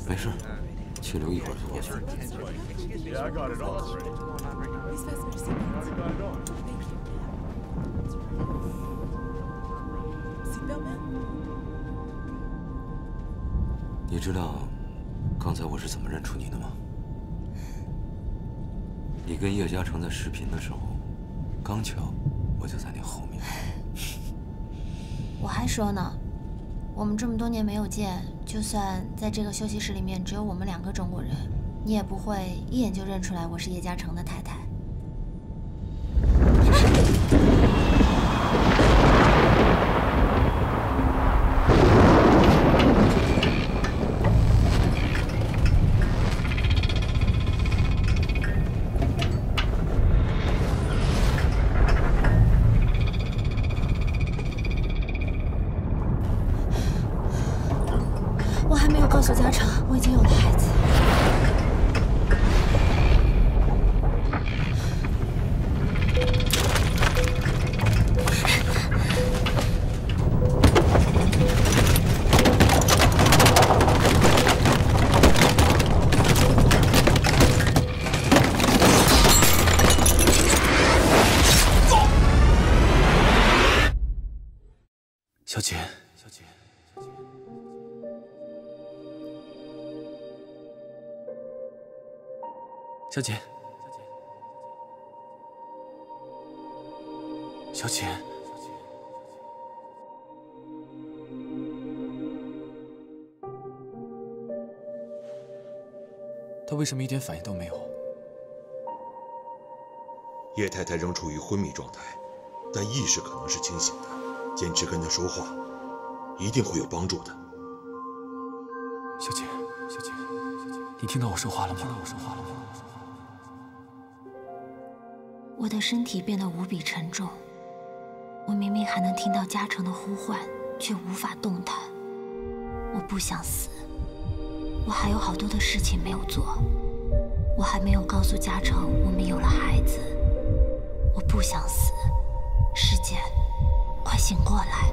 没事，气流一会儿就过去。你知道刚才我是怎么认出你的吗？你跟叶嘉诚在视频的时候，刚巧我就在你后面。 我还说呢，我们这么多年没有见，就算在这个休息室里面只有我们2个中国人，你也不会一眼就认出来我是叶嘉诚的太太。我还没有告诉嘉诚，我已经有了孩子。 小姐，小姐，小姐，他为什么一点反应都没有？ 叶太太仍处于昏迷状态，但意识可能是清醒的。坚持跟她说话，一定会有帮助的。 小姐，你听到我说话了吗？ 我的身体变得无比沉重，我明明还能听到嘉诚的呼唤，却无法动弹。我不想死，我还有好多的事情没有做，我还没有告诉嘉诚我们有了孩子。我不想死，世界，快醒过来！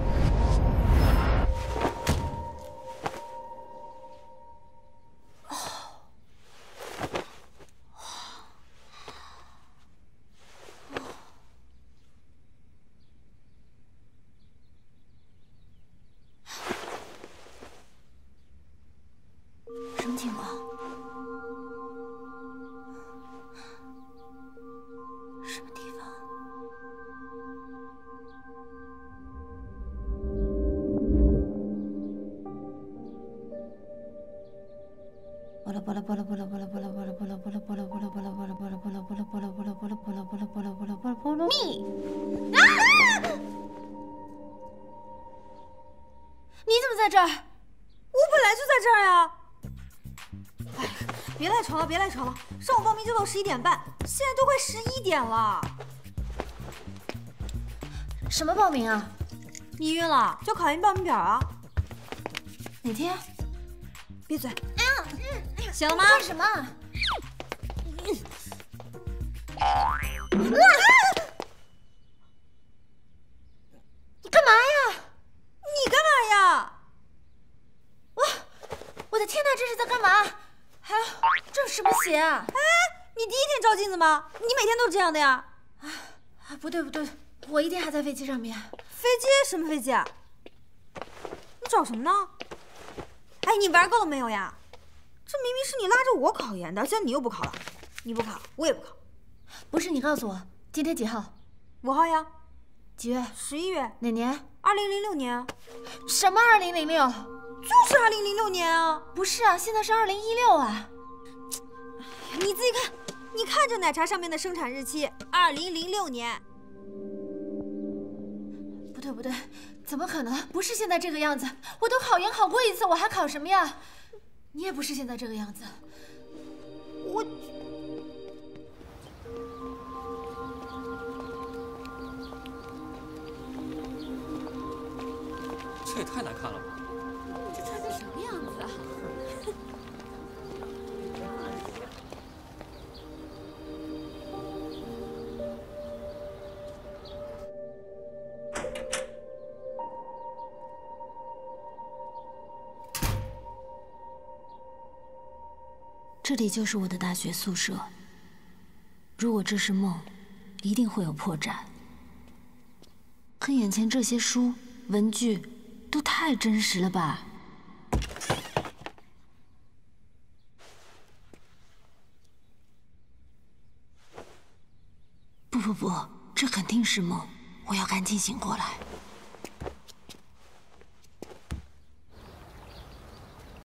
什么情况？什么地方？蜜！你怎么在这儿？ 我本来就在这儿呀！哎，别赖床了，别赖床了！上午报名就到11点半，现在都快11点了。 什么报名啊？ 你晕了？就考研报名表啊。 哪天？ 闭嘴！ 哎呀， 醒了吗？ 干什么？你干嘛呀？ 你干嘛呀？ 我的天哪，这是在干嘛？还有这是什么鞋啊？ 哎，你第一天照镜子吗？你每天都这样的呀？ 啊，不对，我一定还在飞机上面。 飞机？什么飞机啊？你找什么呢？哎，你玩够了没有呀？这明明是你拉着我考研的，现在你又不考了。你不考，我也不考。 不是你告诉我，今天几号 ？5号呀。 几月 ？11月。 哪年 ？2006年。 什么2006？ 就是2006年啊！ 不是啊，现在是2016啊！ 你自己看，你看这奶茶上面的生产日期，2006年。 不对，怎么可能？不是现在这个样子！我都考研考过一次，我还考什么呀？你也不是现在这个样子。 我。 这也太难看了吧！ 这穿成什么样子啊？ 这里就是我的大学宿舍。如果这是梦，一定会有破绽。可眼前这些书、文具，都太真实了吧？不，这肯定是梦，我要赶紧醒过来。